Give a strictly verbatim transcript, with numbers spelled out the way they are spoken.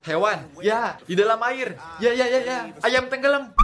Hewan. Ya, di dalam air. Ya, ya, ya, ya. Ayam tenggelam.